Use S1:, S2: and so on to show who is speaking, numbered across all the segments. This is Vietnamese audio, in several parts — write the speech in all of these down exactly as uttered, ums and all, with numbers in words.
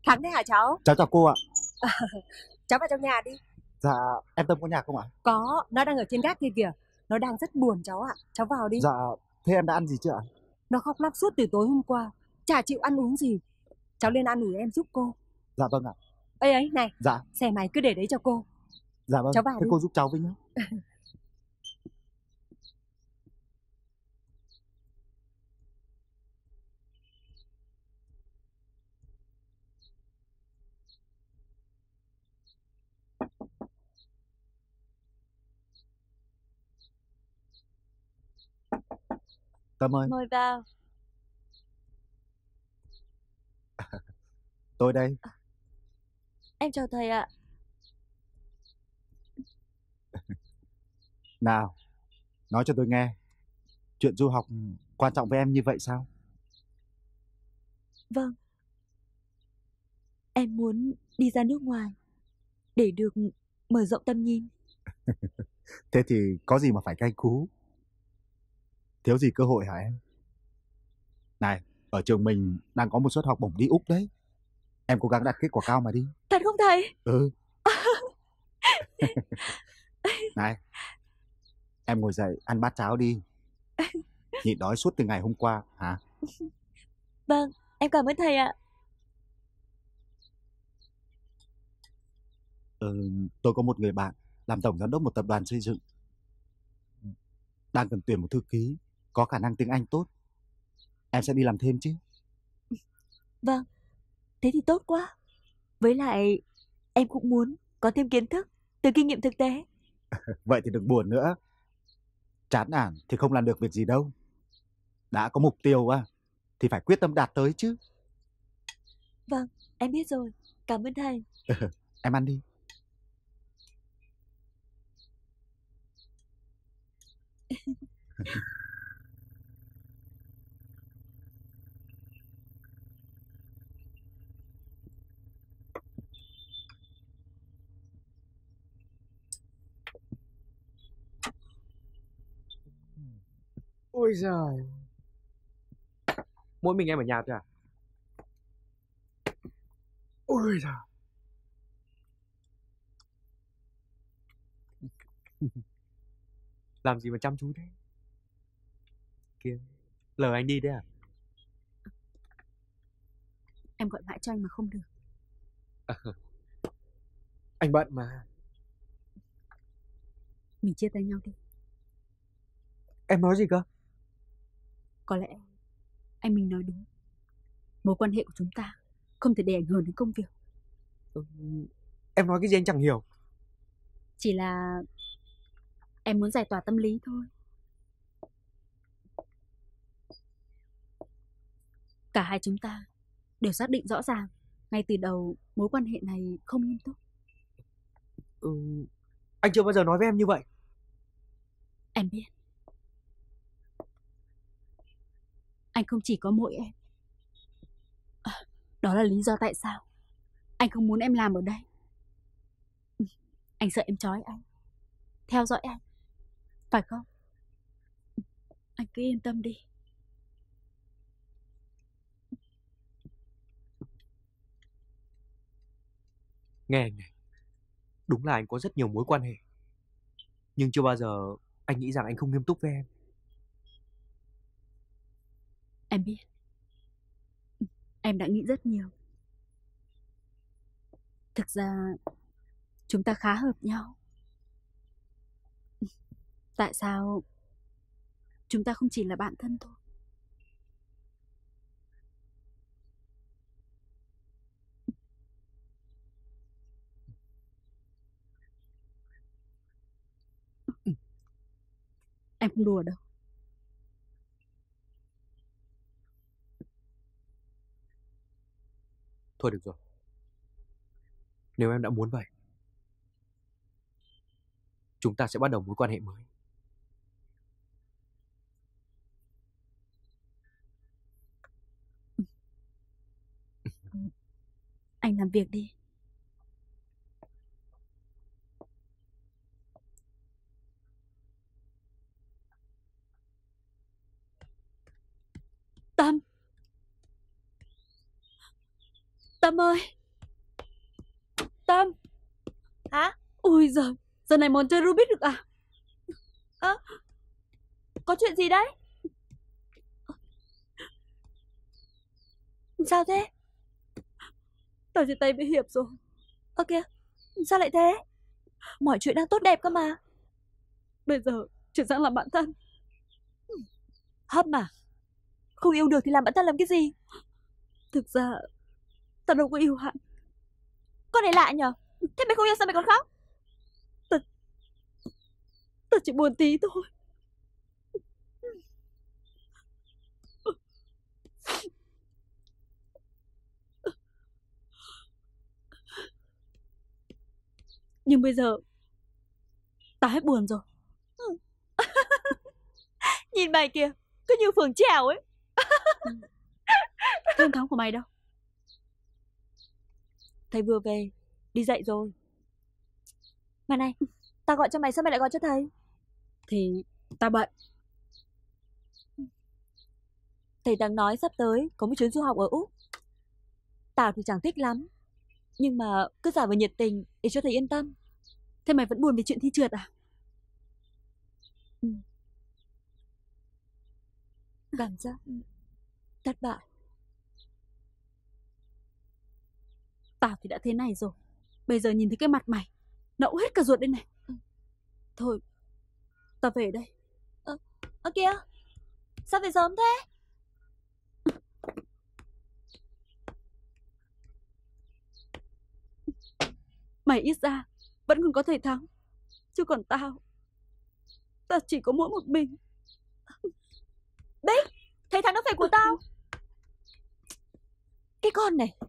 S1: Thắng đấy hả cháu?
S2: Cháu chào cô ạ.
S1: Cháu vào trong nhà đi.
S2: Dạ, em Tâm có nhà không ạ?
S1: Có, nó đang ở trên gác kia kìa. Nó đang rất buồn cháu ạ. Cháu vào đi.
S2: Dạ, thế em đã ăn gì chưa ạ?
S1: Nó khóc lóc suốt từ tối hôm qua, chả chịu ăn uống gì. Cháu lên ăn ủi em giúp cô.
S2: Dạ vâng ạ.
S1: Ê ấy này,
S2: Dạ,
S1: xe máy cứ để đấy cho cô.
S2: dạ vâng,
S1: Cháu vào
S2: thế
S1: đi.
S2: cô giúp cháu với nhé. Tâm ơi,
S3: Mời vào.
S2: tôi đây.
S3: Em chào thầy ạ.
S2: Nào, nói cho tôi nghe, chuyện du học quan trọng với em như vậy sao?
S3: Vâng. Em muốn đi ra nước ngoài để được mở rộng tầm nhìn.
S2: Thế thì có gì mà phải cay cú? Thiếu gì cơ hội hả em? Này, ở trường mình đang có một suất học bổng đi Úc đấy. Em cố gắng đạt kết quả cao mà đi.
S3: Thật không thầy?
S2: Ừ. Này, em ngồi dậy ăn bát cháo đi. Nhịn đói suốt từ ngày hôm qua hả?
S3: Vâng, em cảm ơn thầy ạ.
S2: Ừ, tôi có một người bạn làm tổng giám đốc một tập đoàn xây dựng, đang cần tuyển một thư ký có khả năng tiếng Anh tốt. Em sẽ đi làm thêm chứ?
S3: Vâng, thế thì tốt quá. Với lại em cũng muốn có thêm kiến thức từ kinh nghiệm thực tế.
S2: Vậy thì đừng buồn nữa. Chán nản thì không làm được việc gì đâu. Đã có mục tiêu á thì phải quyết tâm đạt tới chứ.
S3: Vâng, em biết rồi. Cảm ơn thầy.
S2: Em ăn đi.
S4: Ôi giời, mỗi mình em ở nhà thôi à? Ôi giời. Làm gì mà chăm chú thế? Kia, lờ anh đi đấy à?
S1: Em gọi mãi cho anh mà không được.
S4: Anh bận mà.
S1: Mình chia tay nhau đi.
S4: Em nói gì cơ?
S1: Có lẽ anh mình nói đúng. Mối quan hệ của chúng ta không thể để ảnh hưởng đến công việc.
S4: Ừ, em nói cái gì anh chẳng hiểu.
S1: Chỉ là em muốn giải tỏa tâm lý thôi. Cả hai chúng ta đều xác định rõ ràng ngay từ đầu mối quan hệ này không nghiêm túc.
S4: Ừ, anh chưa bao giờ nói với em như vậy.
S1: Em biết. Anh không chỉ có mỗi em. À, đó là lý do tại sao anh không muốn em làm ở đây. Anh sợ em trói anh, theo dõi anh, phải không? Anh cứ yên tâm đi.
S4: Nghe anh này, đúng là anh có rất nhiều mối quan hệ, nhưng chưa bao giờ anh nghĩ rằng anh không nghiêm túc với em.
S1: Em biết. Em đã nghĩ rất nhiều. Thực ra chúng ta khá hợp nhau. Tại sao chúng ta không chỉ là bạn thân thôi? Em không đùa đâu.
S4: Thôi được rồi, nếu em đã muốn vậy, chúng ta sẽ bắt đầu mối quan hệ mới.
S1: Anh làm việc đi. Tâm. Tâm ơi.
S3: Hả?
S1: Ôi giời, giờ này muốn chơi Rubik được à?
S3: Ơ, có chuyện gì đấy? Sao thế?
S1: Tao chia tay với Hiệp rồi.
S3: Ơ kìa, sao lại thế? Mọi chuyện đang tốt đẹp cơ mà.
S1: Bây giờ chuyển sang làm bạn thân.
S3: Hâm à? Không yêu được thì làm bạn thân làm cái gì?
S1: Thực ra tao đâu có yêu hắn.
S3: Con này lạ nhở? Thế mày không yêu sao mày còn khóc?
S1: Tao chỉ buồn tí thôi. Nhưng bây giờ tao hết buồn rồi.
S3: Nhìn mày kìa, cứ như phường trèo ấy.
S1: Thế ông Thắng của mày đâu?
S3: Thầy vừa về, đi dạy rồi. Mà này, tao gọi cho mày sao mày lại gọi cho thầy?
S1: Thì tao bận.
S3: Thầy đang nói sắp tới có một chuyến du học ở Úc. Tao thì chẳng thích lắm, nhưng mà cứ giả vờ nhiệt tình để cho thầy yên tâm.
S1: Thế mày vẫn buồn vì chuyện thi trượt à?
S3: Ừ. Cảm giác thất bại.
S1: Tao thì đã thế này rồi. Bây giờ nhìn thấy cái mặt mày nẫu hết cả ruột đây này. Thôi, tao về đây.
S3: Ơ ơ kìa, sao về sớm thế?
S1: Mày ít ra vẫn còn có thầy Thắng. Chứ còn tao, tao chỉ có mỗi một mình.
S3: Bích, thầy Thắng nó về của tao. Cái con này.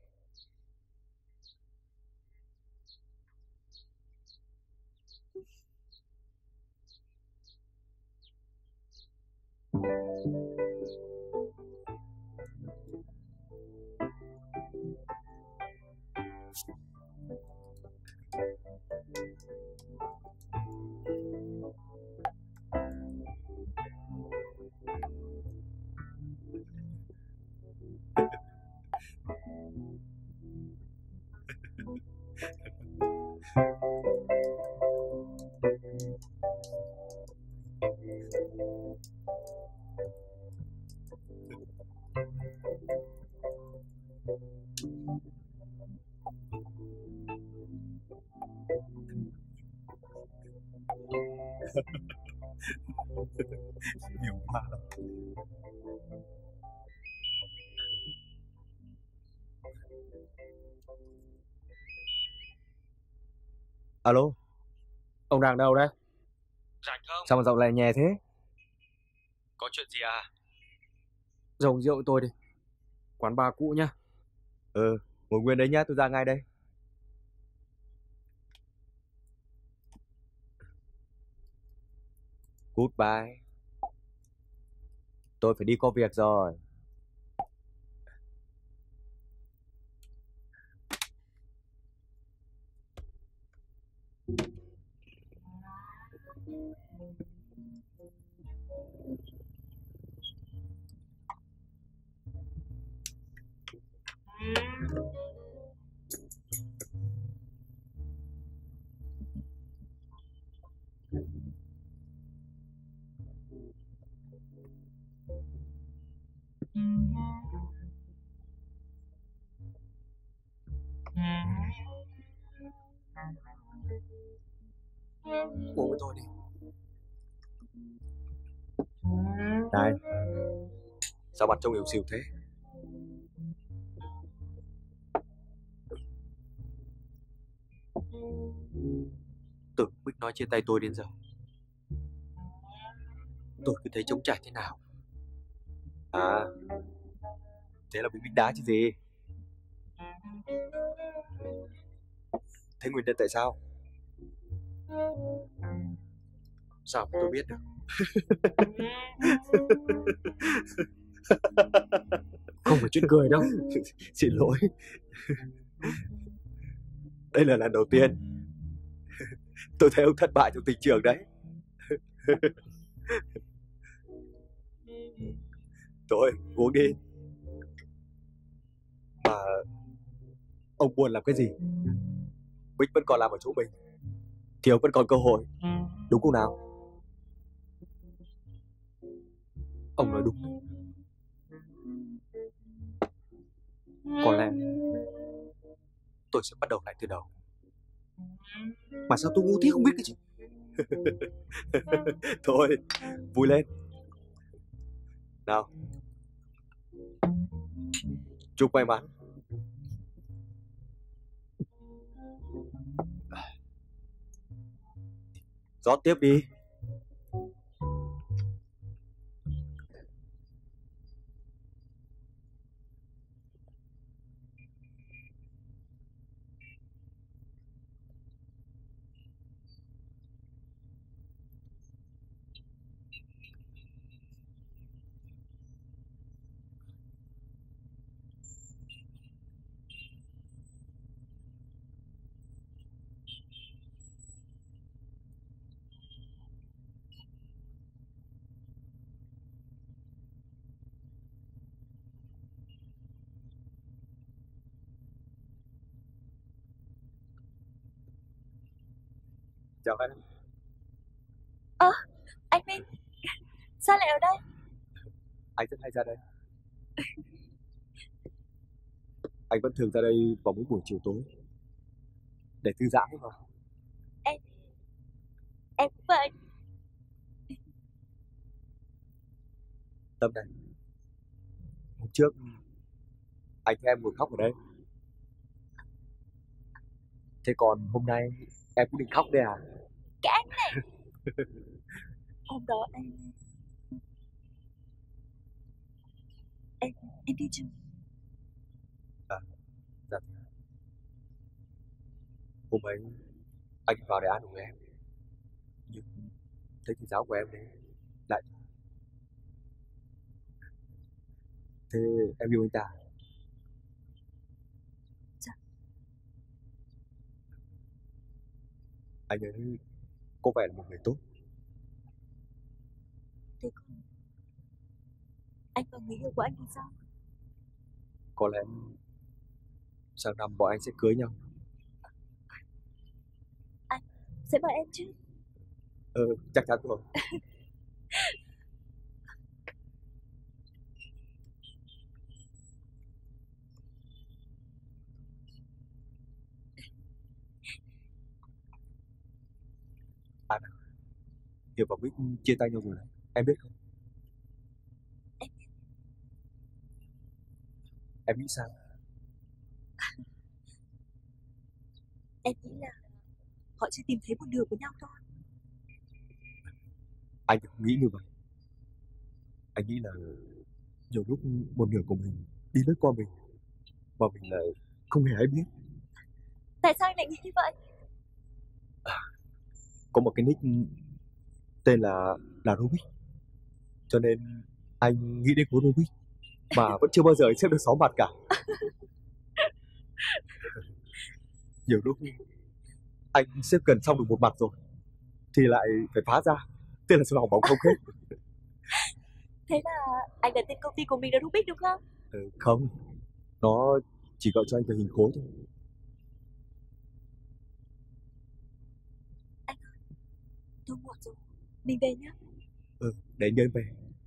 S2: Nhiều quá lắm. Alo,
S4: Ông đang đâu đấy?
S5: Rảnh không?
S4: Sao mà giọng lại nhẹ thế?
S5: Có chuyện gì à?
S4: Rồng rượu tôi đi. Quán bar cũ nhá.
S2: Ừ, ngồi nguyên đấy nhá, tôi ra ngay đây. Goodbye. Tôi phải đi có việc rồi.
S4: Uống với tôi đi.
S2: Này, sao mặt trông yếu xìu thế?
S4: Từ Bích nói chia tay tôi đến giờ, tôi cứ thấy trống trải thế nào.
S2: À, thế là bị Bích đá chứ gì? Thế nguyên nhân tại sao?
S4: Sao mà tôi biết được? Không phải chuyện cười đâu.
S2: Xin lỗi. Đây là lần đầu tiên tôi thấy ông thất bại trong tình trường đấy. Thôi, uống đi. Mà ông buồn làm cái gì? Bích vẫn còn làm ở chỗ mình.
S4: thì ông vẫn còn cơ hội, đúng không nào? Ông nói đúng đấy. Có lẽ tôi sẽ bắt đầu lại từ đầu. Mà sao tôi ngu thế không biết cái gì. Thôi, vui lên. Nào, chúc may mắn. Rót tiếp đi. Chào em.
S3: Ơ, à, anh Minh, sao lại ở đây?
S4: Anh rất hay ra đây. Anh vẫn thường ra đây vào mỗi buổi chiều tối để thư giãn thôi mà.
S3: Em, em cũng vậy.
S4: Tâm này, hôm trước anh thấy em ngồi khóc ở đây. Thế còn hôm nay em cũng định khóc đây à?
S3: Cái anh này. Hôm đó em Em, em đi chưa?
S4: À, dạ. Hôm ấy anh vào để an ủi em, nhưng thấy thầy giáo của em đấy lại. Thế em yêu anh ta?
S3: Dạ.
S4: Anh ấy có vẻ là một người tốt.
S3: Thế còn anh và người yêu của anh thì sao?
S4: Có lẽ sang năm bọn anh sẽ cưới nhau.
S3: Anh sẽ mời em chứ?
S4: Ừ, chắc chắn rồi. À, Hiệp và Bích chia tay nhau rồi đấy, em biết không?
S3: Em
S4: Em nghĩ sao?
S3: Em nghĩ là họ chưa tìm thấy một đường với nhau thôi.
S4: Anh thì không nghĩ như vậy. Anh nghĩ là nhiều lúc một nửa của mình đi lướt qua mình mà mình lại không hề hay biết.
S3: Tại sao anh lại nghĩ như vậy?
S4: À, có một cái nick tên là là Rubik, cho nên anh nghĩ đến cô Rubik mà vẫn chưa bao giờ xếp được sáu mặt cả. Nhiều lúc anh xếp gần xong được một mặt rồi thì lại phải phá ra, thế là sự hỏng bóng không hết.
S3: Thế là anh đặt tên công ty của mình là Rubik đúng không?
S4: Ừ, không, nó chỉ gọi cho anh về hình khối thôi.
S3: Anh ơi, tôi muộn rồi, mình về nhé.
S4: Ừ, để anh đưa em về.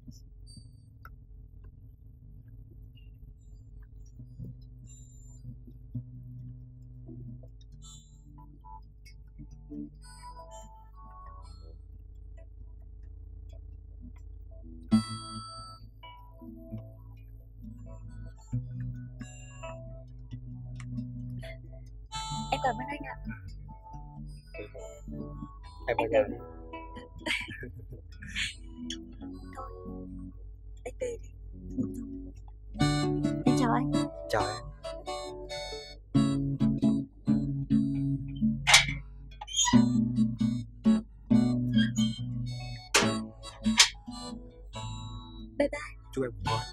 S3: Em cảm ơn anh ạ.
S4: Em vào nhà đi.
S3: Thôi, anh về đi, muộn rồi. Em chào anh.
S4: Chào em.
S3: Bye bye.
S4: Chúc em ngủ ngon.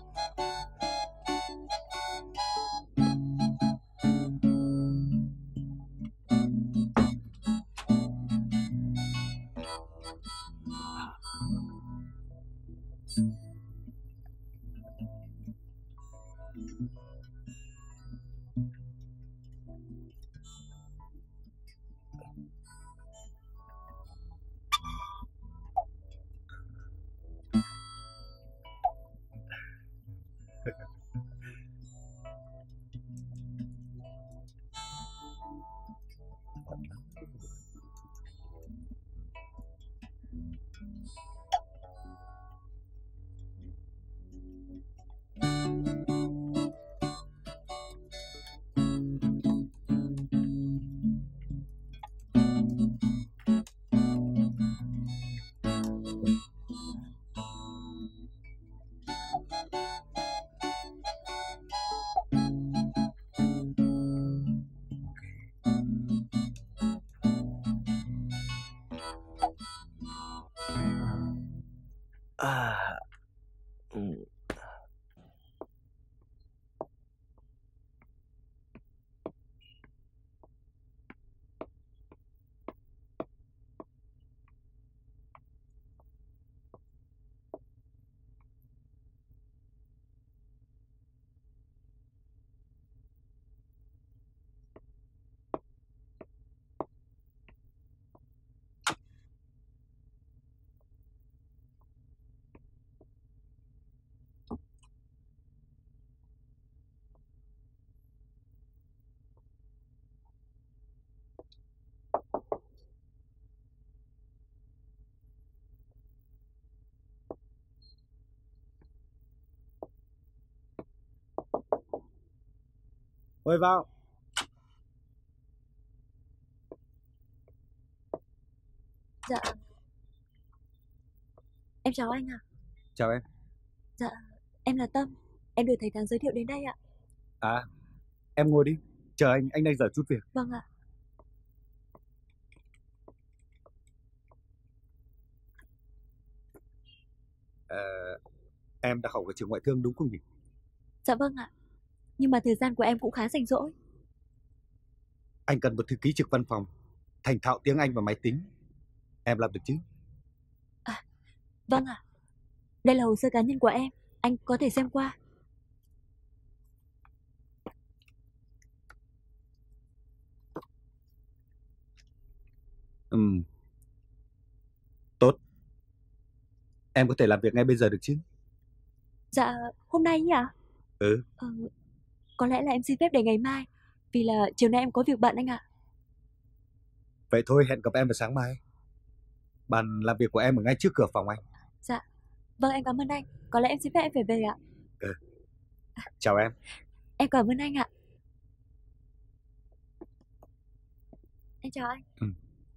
S2: Mời vào.
S3: Dạ. Em chào anh ạ.
S2: Chào em.
S3: Dạ, em là Tâm. Em được thầy Thắng giới thiệu đến đây ạ.
S2: À, em ngồi đi. Chờ anh, anh đang dở chút việc.
S3: Vâng ạ.
S2: Ờ, em đã học ở trường ngoại thương đúng không nhỉ?
S3: Dạ vâng ạ. Nhưng mà thời gian của em cũng khá rảnh rỗi.
S2: Anh cần một thư ký trực văn phòng, thành thạo tiếng Anh và máy tính. Em làm được chứ?
S3: À, vâng ạ. Đây là hồ sơ cá nhân của em. Anh có thể xem qua.
S2: Ừm. Tốt. Em có thể làm việc ngay bây giờ được chứ?
S3: Dạ, hôm nay nhỉ ạ?
S2: Ừ.
S3: Ờ, có lẽ là em xin phép để ngày mai. Vì là chiều nay em có việc bận anh ạ.
S2: Vậy thôi, hẹn gặp em vào sáng mai. Bàn làm việc của em ở ngay trước cửa phòng anh.
S3: Dạ, vâng em cảm ơn anh. Có lẽ em xin phép em phải về ạ.
S2: Ừ. Chào em.
S3: Em cảm ơn anh ạ. Em chào anh.
S2: Ừ.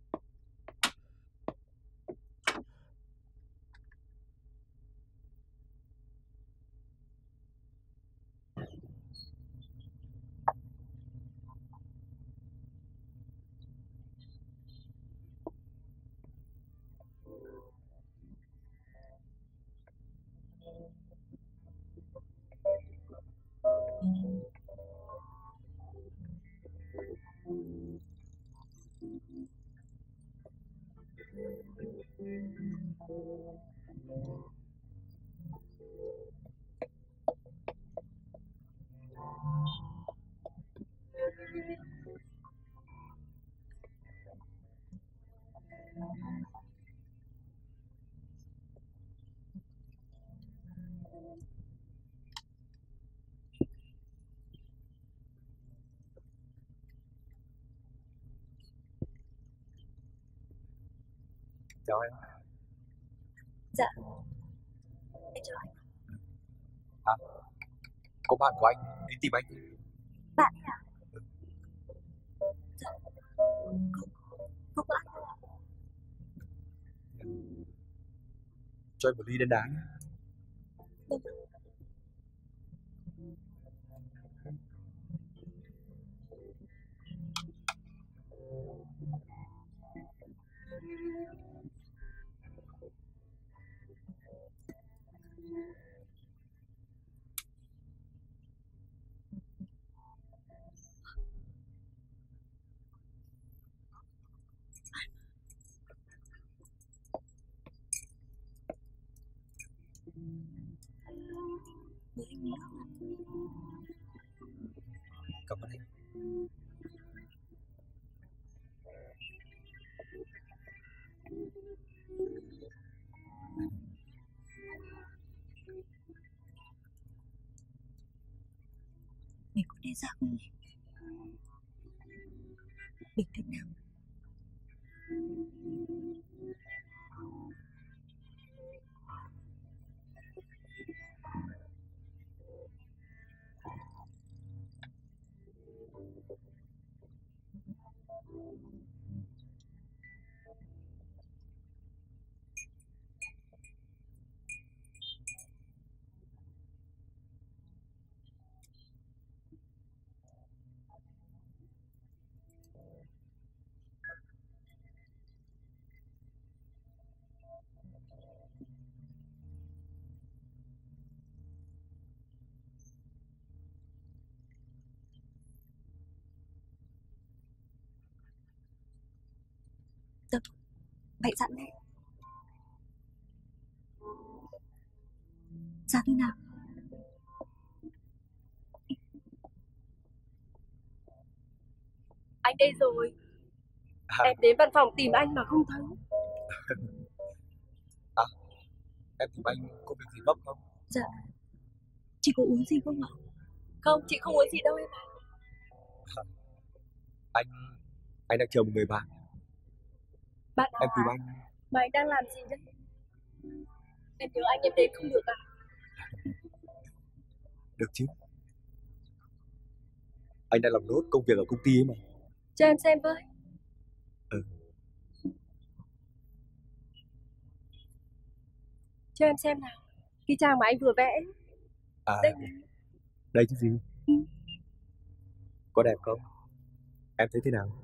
S2: Chào em.
S3: Dạ. Em chào anh.
S4: À, có bạn của anh đến tìm anh.
S3: Bạn ấy à? Dạ. Không, không có anh đâu ạ.
S4: Cho anh một ly đen đá nhé.
S3: Vâng.
S4: Cảm ơn anh.
S3: Mình có nên ra không nhỉ? Bình tĩnh nào. Tâm, mạnh dạn lên. Ra thế nào?
S6: Anh đây rồi.
S4: À,
S6: Em đến văn phòng tìm anh mà không thấy.
S4: à, em tìm anh có việc gì gấp không?
S3: Dạ. Chị có uống gì không ạ?
S6: Không, chị không uống gì đâu em ạ.
S4: Anh anh đang chờ một người bạn.
S6: Bạn
S4: Em
S6: nào
S4: tìm
S6: hả?
S4: anh.
S6: Mà anh đang làm gì đấy? Em nhớ anh em đến không được à?
S4: Được chứ? Anh đang làm nốt công việc ở công ty ấy mà.
S6: Cho em xem với.
S4: Ừ.
S6: Cho em xem nào. Cái trang mà anh vừa vẽ.
S4: À,
S6: Đây.
S4: đây chứ gì?
S6: Ừ.
S4: Có đẹp không? Em thấy thế nào?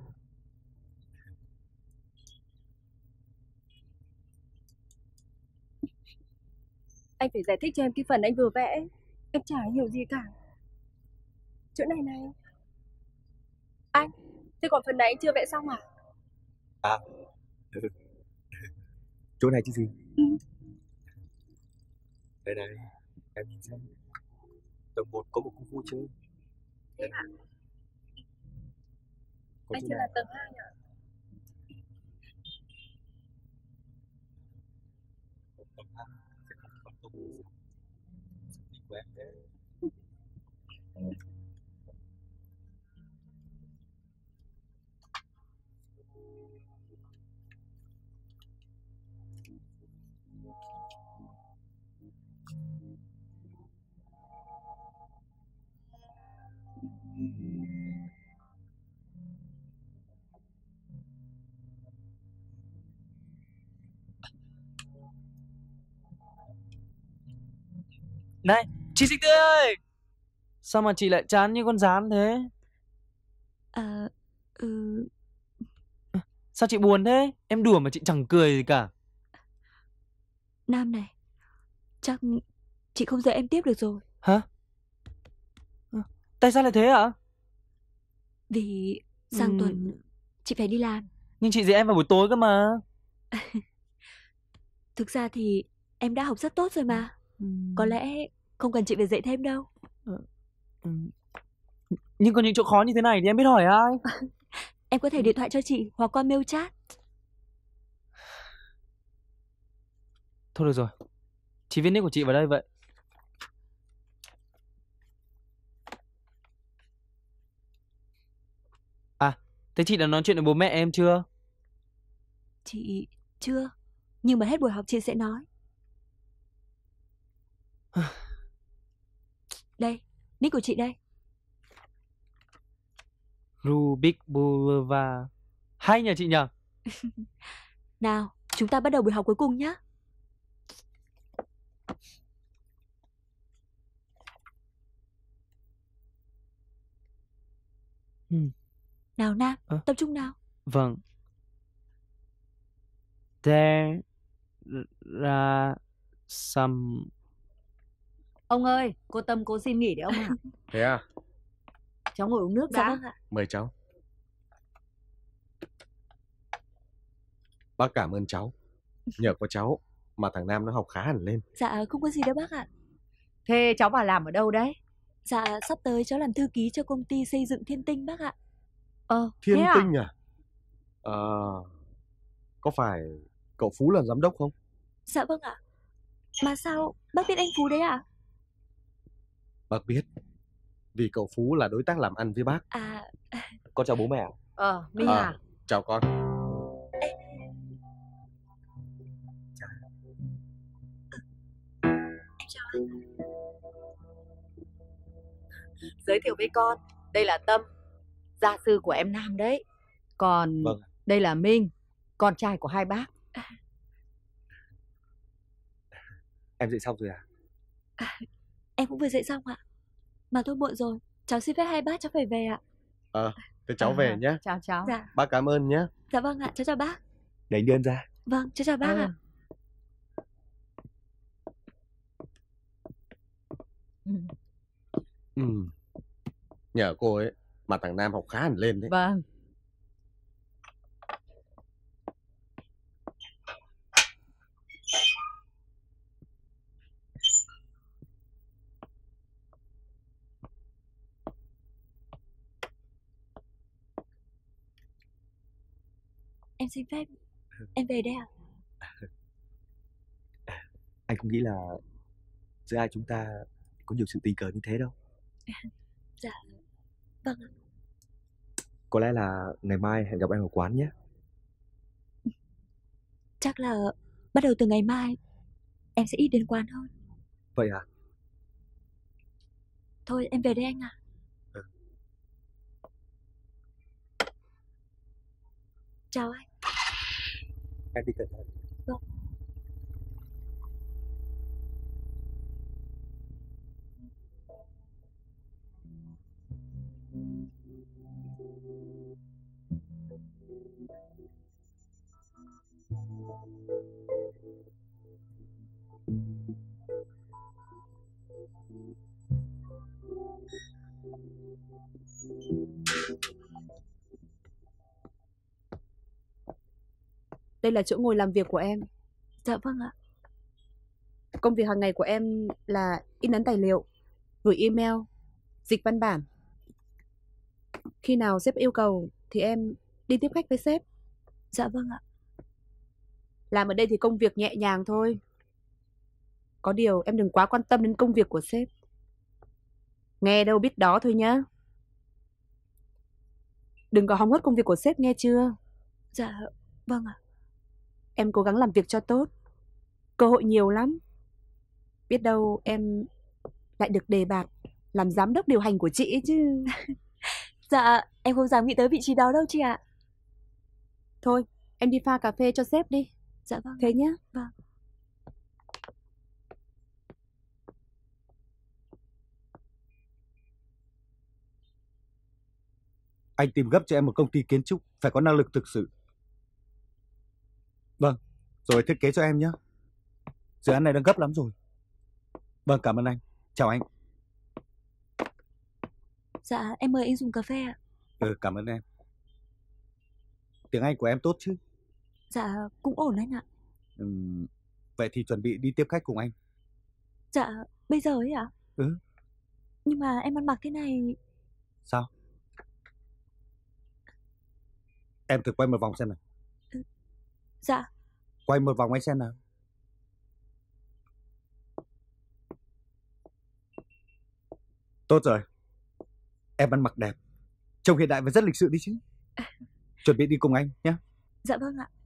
S6: Anh phải giải thích cho em cái phần anh vừa vẽ. Em chả hiểu gì cả. Chỗ này này. Anh, thế còn phần này anh chưa vẽ xong à?
S4: À, ừ. Chỗ này chứ gì?
S6: Ừ.
S4: Đây này, em nhìn xem. Tầng một có một khu vui chơi.
S6: Thế ạ?
S4: Còn
S6: Anh
S4: chỗ
S6: chưa
S4: này
S6: là tầng hai à?
S4: tầng hai sẽ có một phòng công sở thích của em đấy.
S7: Này, chị Sinh Tươi ơi! Sao mà chị lại chán như con gián thế?
S3: À, ừ...
S7: Sao chị buồn thế? Em đùa mà chị chẳng cười gì cả.
S3: Nam này, chắc chị không dạy em tiếp được rồi.
S7: Hả? Tại sao lại thế ạ?
S3: Vì sang
S7: Ừm.
S3: tuần chị phải đi làm.
S7: Nhưng chị dạy em vào buổi tối cơ mà.
S3: Thực ra thì em đã học rất tốt rồi mà. Có lẽ không cần chị phải dạy thêm đâu.
S7: Ừm. Nhưng còn những chỗ khó như thế này thì em biết hỏi ai?
S3: Em có thể điện thoại cho chị hoặc qua mail chat.
S7: Thôi được rồi, chị viết nick của chị vào đây vậy. À, thế chị đã nói chuyện với bố mẹ em chưa?
S3: Chị chưa. Nhưng mà hết buổi học chị sẽ nói. Đây, nick của chị đây.
S7: Rubik Boulevard. Hay nhờ chị nhờ.
S3: Nào, chúng ta bắt đầu buổi học cuối cùng nhé.
S7: Hmm.
S3: Nào Nam,
S7: à?
S3: tập trung nào.
S7: Vâng. There ra some...
S1: Ông ơi, cô Tâm cô xin nghỉ đấy ông ạ.
S2: Thế à?
S1: Cháu ngồi uống nước
S3: Dạ
S1: đã.
S3: vâng ạ.
S2: Mời cháu. Bác cảm ơn cháu. Nhờ có cháu mà thằng Nam nó học khá hẳn lên.
S3: Dạ không có gì đâu bác ạ.
S1: Thế cháu vào làm ở đâu đấy?
S3: Dạ sắp tới cháu làm thư ký cho công ty xây dựng Thiên Tinh bác ạ.
S1: Ờ,
S2: Thiên
S1: thế à?
S2: Tinh à? Ờ, có phải cậu Phú là giám đốc không?
S3: Dạ vâng ạ. Mà sao bác biết anh Phú đấy ạ?
S2: Bác biết. Vì cậu Phú là đối tác làm ăn với bác.
S3: À,
S4: Con chào bố mẹ ạ.
S1: Ờ, Minh
S2: Ờ,
S1: à?
S2: chào con.
S1: Giới thiệu với con, đây là Tâm, gia sư của em Nam đấy. Còn
S4: Vâng.
S1: đây là Minh, con trai của hai bác.
S4: Em dậy xong rồi à?
S3: à em cũng vừa dậy xong ạ. Mà thôi muộn rồi, cháu xin phép hai bác, cháu phải về ạ.
S2: Ờ, thế cháu
S1: À,
S2: về nhé.
S1: Chào cháu.
S3: Dạ,
S2: Bác cảm ơn nhé.
S3: dạ vâng ạ, cháu chào bác.
S4: Để anh đưa em ra.
S3: Vâng, cháu chào bác
S1: Ờ.
S3: ạ.
S1: Ừ.
S2: Ừ. Nhờ cô ấy mà thằng Nam học khá hẳn lên đấy.
S1: Vâng.
S3: Em xin phép, em về đây ạ.
S4: Anh không nghĩ là giữa hai chúng ta có nhiều sự tình cờ như thế đâu.
S3: Dạ, vâng ạ.
S4: Có lẽ là ngày mai hẹn gặp em ở quán nhé.
S3: Chắc là bắt đầu từ ngày mai em sẽ ít đến quán hơn.
S4: Vậy à?
S3: Thôi em về đây anh ạ. Chào anh.
S4: Em đi cẩn thận.
S3: Vâng.
S6: Đây là chỗ ngồi làm việc của em.
S3: Dạ vâng ạ.
S6: Công việc hàng ngày của em là in ấn tài liệu, gửi email, dịch văn bản. Khi nào sếp yêu cầu thì em đi tiếp khách với sếp.
S3: Dạ vâng ạ.
S6: Làm ở đây thì công việc nhẹ nhàng thôi. Có điều em đừng quá quan tâm đến công việc của sếp. Nghe đâu biết đó thôi nhá. Đừng có hóng hớt công việc của sếp nghe chưa?
S3: Dạ vâng ạ.
S6: Em cố gắng làm việc cho tốt. Cơ hội nhiều lắm. Biết đâu em lại được đề bạt làm giám đốc điều hành của chị ấy chứ.
S3: Dạ em không dám nghĩ tới vị trí đó đâu chị ạ.
S6: Thôi em đi pha cà phê cho sếp đi.
S3: Dạ vâng.
S6: Thế nhá.
S3: Vâng.
S2: Anh tìm gấp cho em một công ty kiến trúc phải có năng lực thực sự. Vâng, rồi thiết kế cho em nhé. Dự án này đang gấp lắm rồi. Vâng, cảm ơn anh. Chào anh.
S3: Dạ em mời anh dùng cà phê ạ.
S2: Ừ, cảm ơn em. Tiếng Anh của em tốt chứ?
S3: Dạ cũng ổn anh ạ.
S2: Ừ, vậy thì chuẩn bị đi tiếp khách cùng anh.
S3: Dạ bây giờ ấy ạ?
S2: Ừ.
S3: Nhưng mà em ăn mặc thế này.
S2: Sao? Em thử quay một vòng xem nào.
S3: Ừ. Dạ.
S2: Quay một vòng anh xem nào. Tốt rồi. Em ăn mặc đẹp, trông hiện đại và rất lịch sự đi chứ. Chuẩn bị đi cùng anh nhé.
S3: Dạ vâng ạ.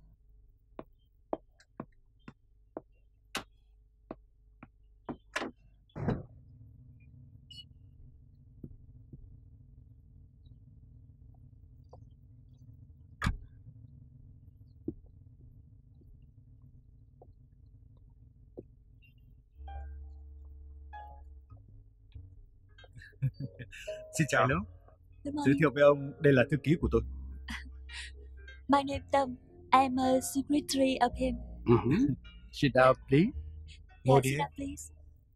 S2: Xin chào.
S3: Good
S2: Giới
S3: morning.
S2: thiệu với ông, đây là thư ký của tôi.
S3: My name Tâm. I'm a secretary of him.
S8: Mm-hmm. Sit down, please.
S2: Ngồi
S3: Yes,
S2: đi.
S3: sit down, please.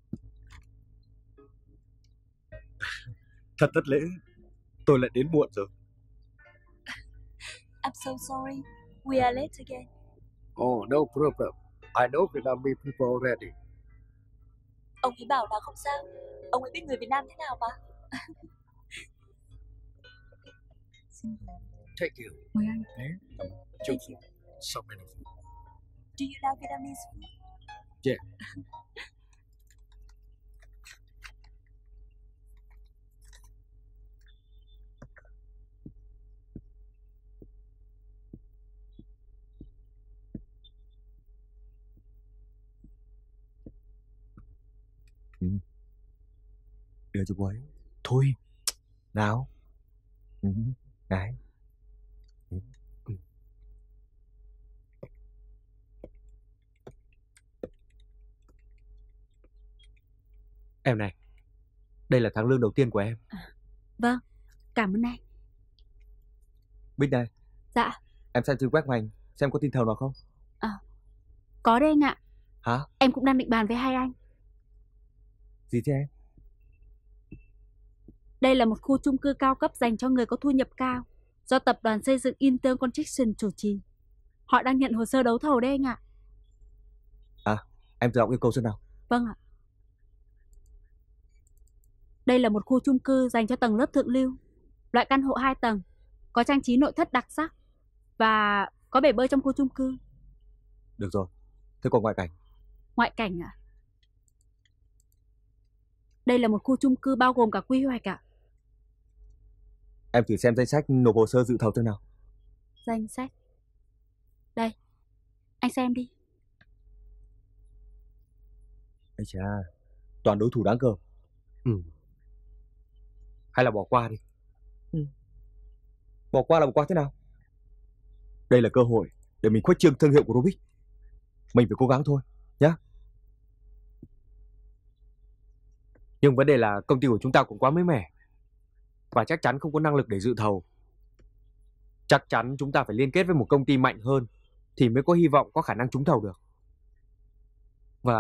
S2: Thật thất lễ, tôi lại đến muộn rồi.
S3: I'm so sorry. We are late again.
S8: Oh, no problem. I know Vietnamese people already.
S3: Ông ấy bảo là không sao. Ông ấy biết người Việt Nam thế nào mà.
S8: Thank you.
S1: Mời anh.
S8: Thank you. So many food.
S3: Do you love Vietnamese food?
S8: Yeah.
S2: Ừ. Đưa cho cô ấy. Thôi. Nào. Ừ. Đấy. Ừ. Ừ. Em này, đây là tháng lương đầu tiên của em.
S1: À, vâng, cảm ơn anh.
S2: Bích này.
S1: Dạ.
S2: Em xem trên web của anh, xem có tin thầu nào không?
S1: À, có đấy anh ạ.
S2: Hả?
S1: Em cũng đang định bàn với hai anh.
S2: Gì thế em?
S1: Đây là một khu chung cư cao cấp dành cho người có thu nhập cao, do tập đoàn xây dựng Inter Construction chủ trì. Họ đang nhận hồ sơ đấu thầu đấy anh ạ.
S2: À, em tự đọc yêu cầu xem nào.
S1: Vâng ạ. Đây là một khu chung cư dành cho tầng lớp thượng lưu, loại căn hộ hai tầng, có trang trí nội thất đặc sắc và có bể bơi trong khu chung cư.
S2: Được rồi. Thế còn ngoại cảnh?
S1: Ngoại cảnh à? Đây là một khu chung cư bao gồm cả quy hoạch ạ.
S2: Em thử xem danh sách nộp hồ sơ dự thầu thế nào.
S1: Danh sách. Đây, anh xem đi.
S2: Ây chà, toàn đối thủ đáng gờm. Ừ. Hay là bỏ qua đi. Ừ. Bỏ qua là bỏ qua thế nào?
S4: Đây là cơ hội để mình khuếch trương thương hiệu của Rubik. Mình phải cố gắng thôi, nhá. Nhưng vấn đề là công ty của chúng ta cũng quá mới mẻ và chắc chắn không có năng lực để dự thầu. Chắc chắn chúng ta phải liên kết với một công ty mạnh hơn thì mới có hy vọng có khả năng trúng thầu được. Và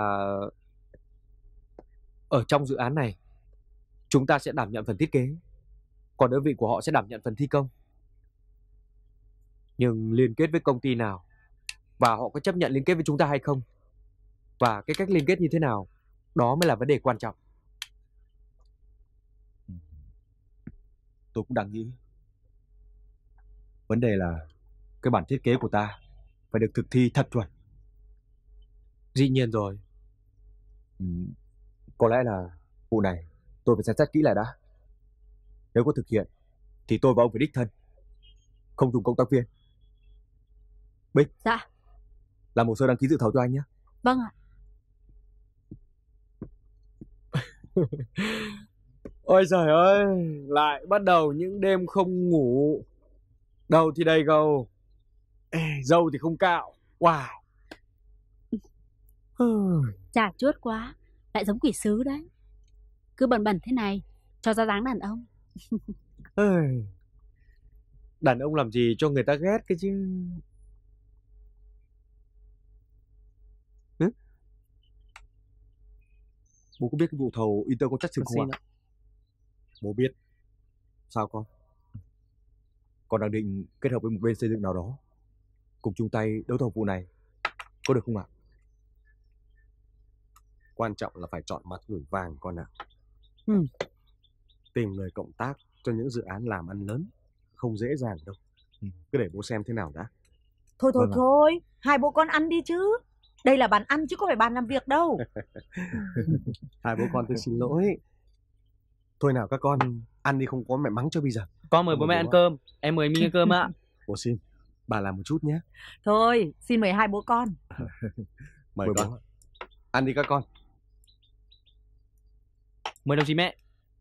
S4: ở trong dự án này, chúng ta sẽ đảm nhận phần thiết kế, còn đơn vị của họ sẽ đảm nhận phần thi công. Nhưng liên kết với công ty nào và họ có chấp nhận liên kết với chúng ta hay không, và cái cách liên kết như thế nào, đó mới là vấn đề quan trọng.
S2: Tôi cũng đang nghĩ. Vấn đề là cái bản thiết kế của ta phải được thực thi thật chuẩn.
S4: Dĩ nhiên rồi. Ừ, có lẽ là vụ này tôi phải xem xét kỹ lại đã. Nếu có thực hiện thì tôi và ông phải đích thân, không dùng cộng tác viên. Bích.
S1: Dạ.
S4: Làm hồ sơ đăng ký dự thầu cho anh nhé.
S1: Vâng ạ.
S4: Ôi trời ơi, lại bắt đầu những đêm không ngủ. Đầu thì đầy gầu, ê, dâu thì không cạo. Wow.
S1: Chà chuốt quá, lại giống quỷ sứ đấy. Cứ bẩn bẩn thế này, cho ra dáng đàn ông.
S4: Đàn ông làm gì cho người ta ghét cái chứ. Hứ? Bố có biết cái vụ thầu Inter Construction không ạ? Bố biết. Sao con? Con đang định kết hợp với một bên xây dựng nào đó, cùng chung tay đấu thầu vụ này, có được không ạ?
S8: Quan trọng là phải chọn mặt gửi vàng con ạ.
S4: Ừ.
S8: Tìm người cộng tác cho những dự án làm ăn lớn không dễ dàng đâu. Ừ. Cứ để bố xem thế nào đã.
S9: Thôi thôi
S8: Vâng ạ.
S9: thôi, hai bố con ăn đi chứ. Đây là bàn ăn chứ có phải bàn làm việc đâu.
S8: Hai bố con tôi xin lỗi. Thôi nào các con, ăn đi, không có mẹ mắng cho bây giờ.
S7: Con mời bố mẹ ăn cơm, em mời Minh ăn cơm ạ.
S8: Bố xin, bà làm một chút nhé.
S9: Thôi, xin mời hai bố con.
S8: Mời, Mời con. Bố. Ăn đi các con.
S7: Mời đồng chí mẹ.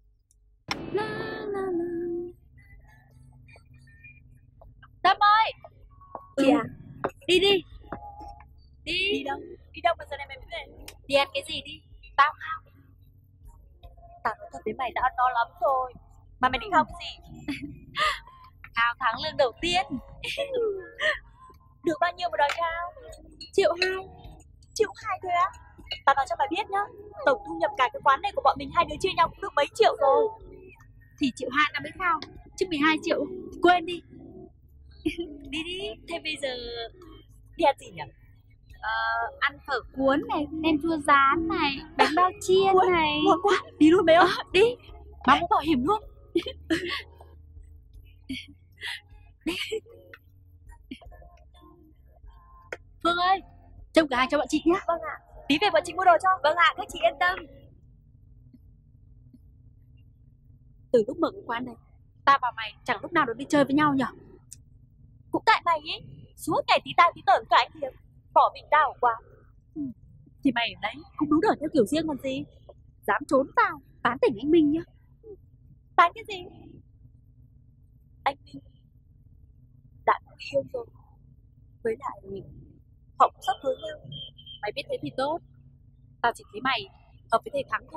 S1: Tâm ơi.
S3: Chị à?
S1: Đi đi. Đi.
S3: Đi đâu? Đi đâu mà giờ này mày mới về?
S1: Đi ăn cái gì đi. Tao khao.
S3: Tao nói thật với mày, tao ăn no lắm rồi. Mà mày định khao cái gì?
S1: Khao tháng lương đầu tiên.
S3: Được bao nhiêu mà đòi khao?
S1: Triệu hai.
S3: Triệu hai thôi á? Tao nói cho mày biết nhá, tổng thu nhập cả cái quán này của bọn mình hai đứa chia nhau cũng được mấy triệu rồi.
S1: Thì triệu hai tao mới khao, chứ mười hai triệu quên đi. Đi đi.
S3: Thế bây giờ đi ăn gì nhỉ?
S1: Ờ, ăn phở cuốn này, nem chua rán này, bánh bao chiên
S3: Ui,
S1: này.
S3: ngon quá, đi luôn mấy ông.
S1: À, đi. Mà mua bảo hiểm luôn. Phương ơi, trông cửa hàng cho bọn chị nhé.
S3: Vâng ạ. Tí về bọn chị mua đồ cho.
S1: Vâng ạ, các chị yên tâm. Từ lúc mở cái quán này, tao và mày chẳng lúc nào được đi chơi với nhau nhở?
S3: Cũng tại mày ý, suốt ngày tí tai tí tởn cả anh Hiệp, bỏ mình tao quá.
S1: Ừ. Thì mày ở đấy cũng đúng đợt theo kiểu riêng còn gì. Dám trốn tao, tán tỉnh anh Minh nhá.
S3: Tán cái gì? Anh Minh đã có yêu rồi. Với lại họ cũng sắp cưới nhau.
S1: Mày biết thế thì tốt. Tao chỉ thấy mày hợp với thầy Thắng thôi.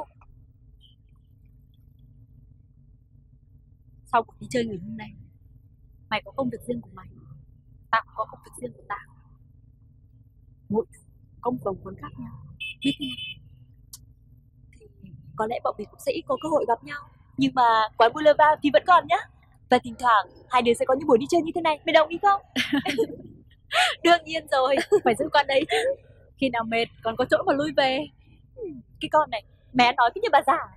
S1: Sau buổi đi chơi ngày hôm nay, mày có công việc riêng của mày, tao cũng có công việc riêng của tao. Mỗi có một vòng cuốn khác nhau, biết không?
S3: Thì có lẽ bọn mình cũng sẽ ít có cơ hội gặp nhau. Nhưng mà quán Boulevard thì vẫn còn nhá. Và thỉnh thoảng hai đứa sẽ có những buổi đi chơi như thế này. Mày đồng ý không?
S1: Đương nhiên rồi, phải giữ con đấy chứ. Khi nào mệt còn có chỗ mà lui về.
S3: Cái con này, mẹ nói cứ như bà già.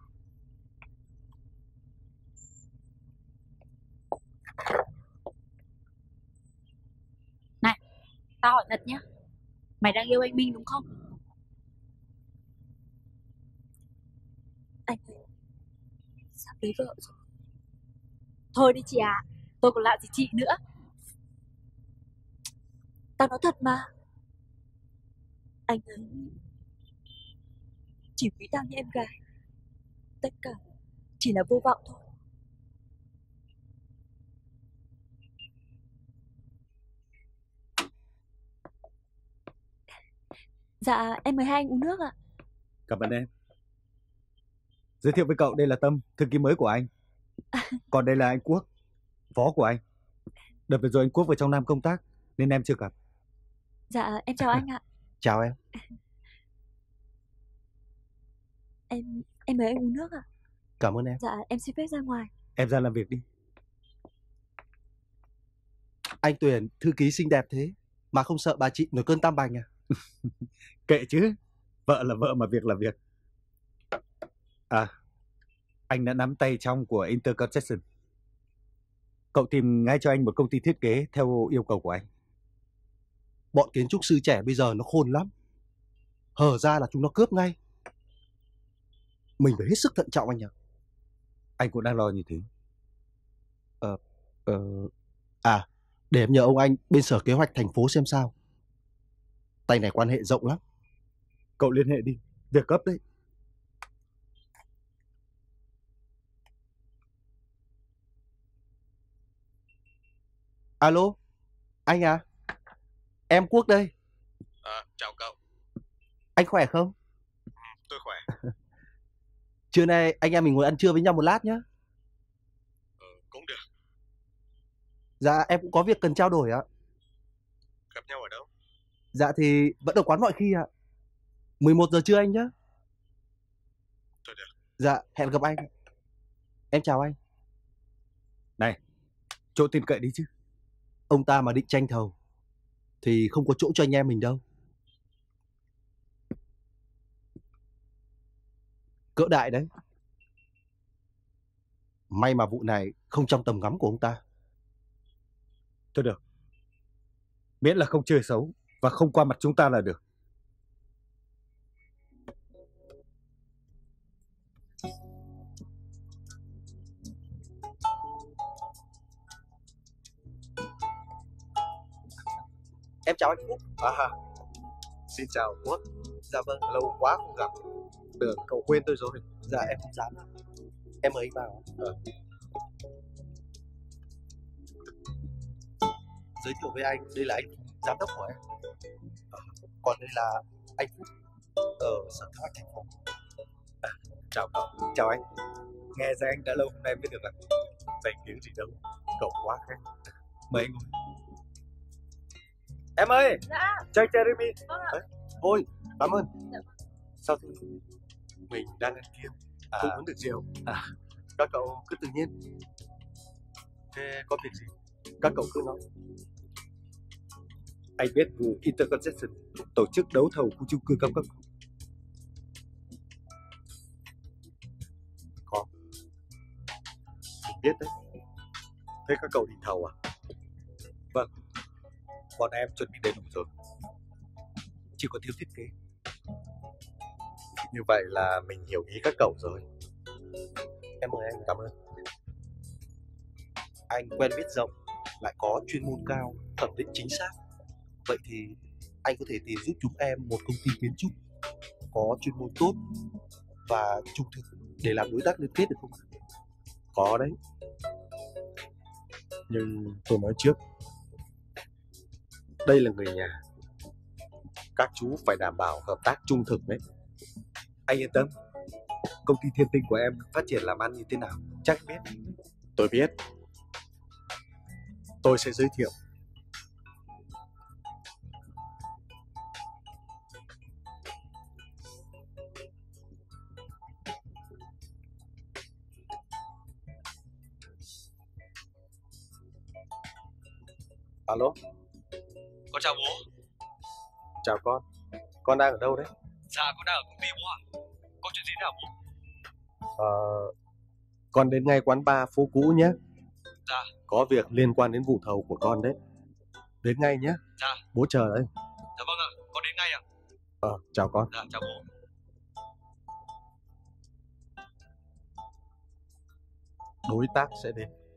S1: Này, tao hỏi thật nhá, mày đang yêu anh Minh đúng không?
S3: Anh sắp lấy vợ rồi.
S1: Thôi đi chị à, tôi còn lạ gì chị nữa.
S3: Tao nói thật mà. Anh ấy chỉ quý tao như em gái. Tất cả chỉ là vô vọng thôi. Dạ em mời hai anh uống nước ạ.
S2: Cảm ơn em. Giới thiệu với cậu, đây là Tâm, thư ký mới của anh. Còn đây là anh Quốc, phó của anh. Đợt vừa rồi anh Quốc vào trong Nam công tác nên em chưa gặp.
S3: Dạ em chào anh ạ.
S2: Chào em.
S3: Em em mời anh uống nước ạ.
S8: Cảm ơn em.
S3: Dạ em xin phép ra ngoài.
S2: Em ra làm việc đi.
S8: Anh Tuyển thư ký xinh đẹp thế mà không sợ bà chị nổi cơn tam bành à?
S2: Kệ chứ, vợ là vợ mà việc là việc. À, anh đã nắm tay trong của Interconception. Cậu tìm ngay cho anh một công ty thiết kế theo yêu cầu của anh.
S8: Bọn kiến trúc sư trẻ bây giờ nó khôn lắm. Hở ra là chúng nó cướp ngay. Mình phải hết sức thận trọng anh ạ.
S2: Anh cũng đang lo như thế.
S8: Ờ, ờ, à, để em nhờ ông anh bên sở kế hoạch thành phố xem sao. Tay này quan hệ rộng lắm.
S2: Cậu liên hệ đi, việc cấp đấy.
S8: Alo, anh à? Em Quốc đây.
S5: À, chào cậu.
S8: Anh khỏe không?
S5: Tôi khỏe.
S8: Trưa nay anh em mình ngồi ăn trưa với nhau một lát nhé.
S5: Ừ, cũng được.
S8: Dạ em cũng có việc cần trao đổi ạ.
S5: Gặp nhau ở đâu?
S8: Dạ thì vẫn ở quán mọi khi ạ. mười một giờ trưa anh nhé.
S5: Thôi được.
S8: Dạ hẹn gặp anh. Em chào anh.
S2: Này, chỗ tin cậy đi chứ.
S8: Ông ta mà định tranh thầu thì không có chỗ cho anh em mình đâu. Cỡ đại đấy. May mà vụ này không trong tầm ngắm của ông ta.
S2: Thôi được. Miễn là không chơi xấu và không qua mặt chúng ta là được.
S8: Em chào anh Quốc.
S2: À, xin chào Quốc.
S8: Dạ vâng.
S2: Lâu quá không gặp. Tưởng cậu quên tôi rồi.
S8: Dạ em không dám. Em mời anh vào.
S2: Ờ.
S8: Giới thiệu với anh, đây là anh giám đốc của em. À, còn đây là anh Phúc ở sở kế hoạch thành phố.
S2: À, chào cậu. Chào anh. Nghe ra anh đã lâu hôm nay mới được gặp. Danh tiếng gì đâu, cậu quá khen. Mời anh ngồi. Em ơi.
S3: Dạ.
S2: Chào Jeremy.
S3: Vâng ạ.
S2: Đấy, ôi, cảm ơn.
S3: Dạ.
S2: Sao thế? Mình đang ăn kiêng,
S8: À.
S2: không uống được rượu.
S8: À, các cậu cứ tự nhiên.
S2: Thế có việc gì? Các cậu cứ nói. Anh biết vụ Interconception tổ chức đấu thầu khu chung cư cao cấp. Có. Mình biết đấy. Thế các cậu định thầu à? Vâng. Bọn em chuẩn bị đầy đủ rồi. Chỉ có thiếu thiết kế. Như vậy là mình hiểu ý các cậu rồi.
S8: Em mời anh. Cảm ơn. Anh quen biết rộng, lại có chuyên môn cao, thẩm định chính xác. Vậy thì anh có thể tìm giúp chúng em một công ty kiến trúc có chuyên môn tốt và trung thực để làm đối tác liên kết được không?
S2: Có đấy. Nhưng tôi nói trước, đây là người nhà. Các chú phải đảm bảo hợp tác trung thực đấy. Anh yên tâm. Công ty Thiên Tinh của em phát triển làm ăn như thế nào chắc biết. Tôi biết. Tôi sẽ giới thiệu. Alo.
S5: Con chào bố.
S2: Chào con. Con đang ở đâu đấy?
S5: Dạ con đang ở công ty bố ạ. Có chuyện gì nào bố?
S2: Ờ, con đến ngay quán bar phố cũ nhé.
S5: Dạ.
S2: Có việc liên quan đến vụ thầu của con đấy. Đến ngay nhé.
S5: Dạ.
S2: Bố chờ đấy.
S5: Dạ vâng ạ, con đến ngay ạ.
S2: Ờ, chào con.
S5: Dạ chào bố.
S2: Đối tác sẽ đến.